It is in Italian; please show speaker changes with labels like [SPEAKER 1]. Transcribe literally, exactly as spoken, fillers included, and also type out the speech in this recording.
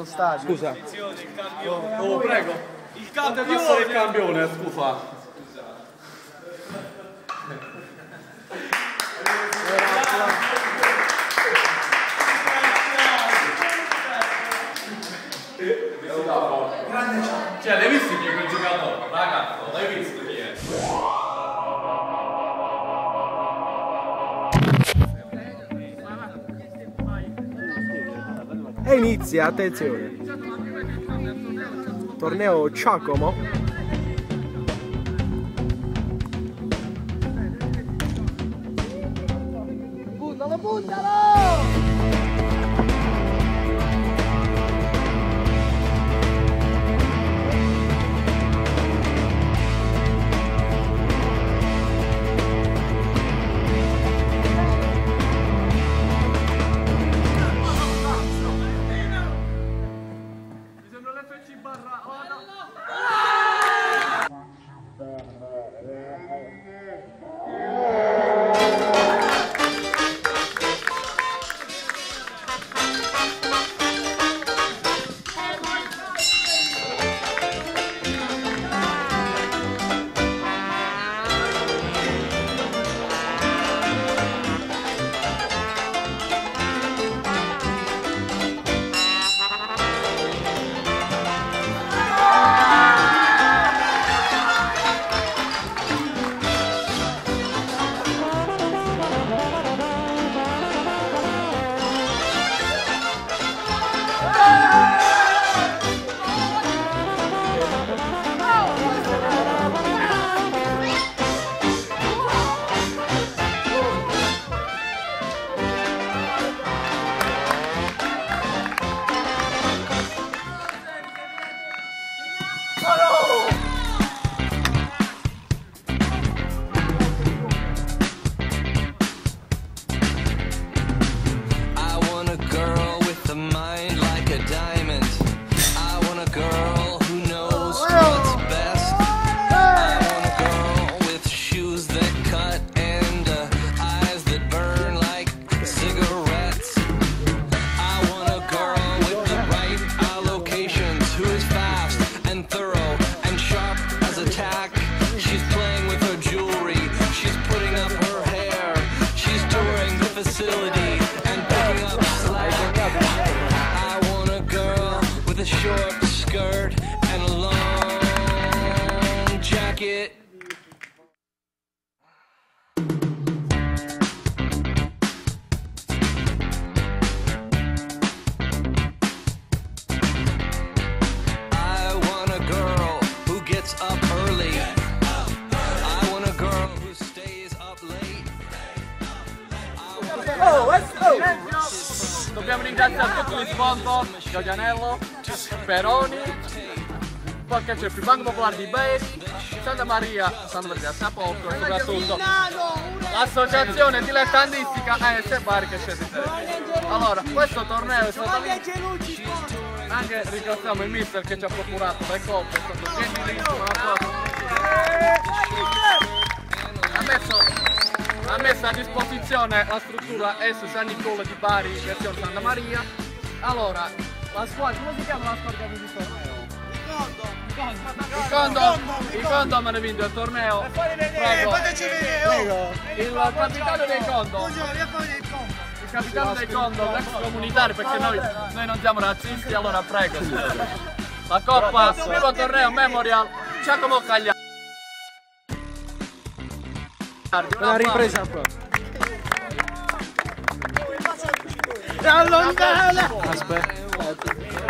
[SPEAKER 1] stadio.
[SPEAKER 2] Scusa.
[SPEAKER 3] Oh, prego. Il campione. Fate passare il campione, scusa. Cioè, l'hai visto chi è quel giocatore? Ragazzo, l'hai visto chi è?
[SPEAKER 1] E inizia, attenzione. Torneo Giacomo.
[SPEAKER 4] Puntalo, puntalo!
[SPEAKER 3] Dobbiamo ringraziare tutti gli sponsor, Giogianello, Peroni, poi che c'è il Banco Popolare di Bari, Santa Maria, Santa Maria Sapocco e soprattutto l'associazione dilettantistica A S Bari che c'è di te. Allora, questo torneo è stato anche ringraziamo il mister che ci ha procurato le coppe, è stato gentilissimo, ha messo ha messo a disposizione la struttura S San Nicola di Bari versione Santa Maria. Allora, la squadra, come si chiama la squadra che ha vinto il torneo? Il Condom! Il Condom ha vinto il torneo.
[SPEAKER 4] Fateci vedere!
[SPEAKER 3] Il capitano dei Condom! Il capitano dei Condom, l'ex comunitario, perché noi, noi non siamo razzisti, allora prego. La coppa, primo torneo Memorial Giacomo Cagliari.
[SPEAKER 1] Una ripresa qua.
[SPEAKER 4] Allontana!
[SPEAKER 1] Aspetta.